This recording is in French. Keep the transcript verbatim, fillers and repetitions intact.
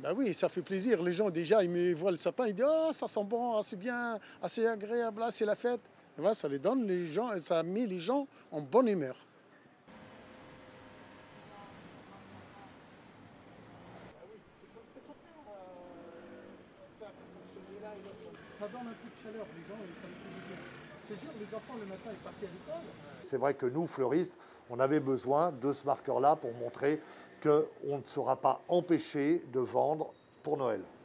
Ben oui, ça fait plaisir. Les gens, déjà, ils me voient le sapin, ils disent «Oh, ça sent bon, ah, c'est bien, ah, c'est agréable, ah, c'est la fête». Et voilà, ça les donne, les gens, ça met les gens en bonne humeur. Ça donne un peu de chaleur, les gens, et ça me fait du bien. Je te jure, les enfants, le matin, ils partent à l'école. C'est vrai que nous, fleuristes, on avait besoin de ce marqueur-là pour montrer qu'on ne sera pas empêché de vendre pour Noël.